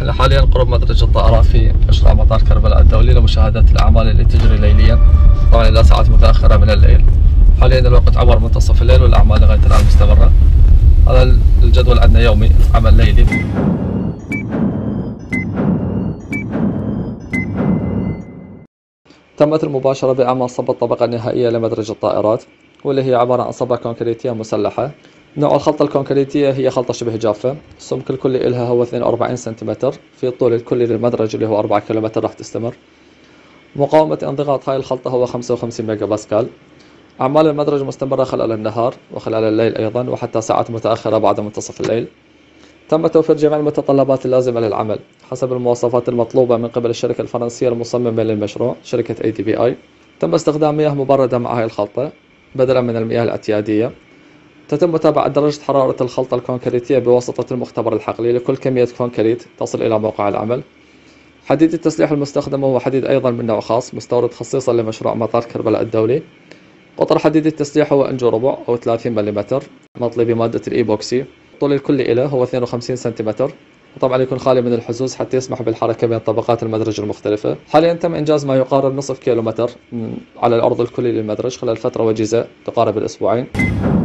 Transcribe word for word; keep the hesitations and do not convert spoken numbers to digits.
حاليا قرب مدرج الطائرات في مشروع مطار كربلاء الدولي لمشاهدة الأعمال اللي تجري ليليا، طبعا إلى ساعات متأخرة من الليل. حاليا الوقت عبر منتصف الليل والأعمال لغاية الآن مستمرة. هذا الجدول عندنا يومي، عمل ليلي. تمت المباشرة بأعمال صب الطبقة النهائية لمدرج الطائرات، واللي هي عبارة عن صبة كونكريتية مسلحة. نوع الخلطة الكونكريتية هي خلطة شبه جافة، السمك الكلي إلها هو اثنين وأربعين سنتيمتر، في الطول الكلي للمدرج اللي هو أربعة كيلومتر راح تستمر. مقاومة انضغاط هاي الخلطة هو خمسة وخمسين ميجا باسكال. أعمال المدرج مستمرة خلال النهار وخلال الليل أيضا، وحتى ساعات متأخرة بعد منتصف الليل. تم توفير جميع المتطلبات اللازمة للعمل حسب المواصفات المطلوبة من قبل الشركة الفرنسية المصممة للمشروع، شركة إيه دي بي آي. تم استخدام مياه مبردة مع هاي الخلطة بدلا من المياه الاعتيادية. تتم متابعة درجة حرارة الخلطة الكونكريتية بواسطة المختبر الحقلي لكل كمية كونكريت تصل إلى موقع العمل. حديد التسليح المستخدم هو حديد أيضا من نوع خاص مستورد خصيصا لمشروع مطار كربلاء الدولي. قطر حديد التسليح هو إنجو ربع أو ثلاثين ملم مطلي بمادة الإيبوكسي. الطول الكلي له هو اثنين وخمسين سنتيمتر، وطبعا يكون خالي من الحزوز حتى يسمح بالحركة بين طبقات المدرج المختلفة. حاليا تم إنجاز ما يقارب نصف كيلومتر على العرض الكلي للمدرج خلال فترة وجيزة تقارب الأسبوعين.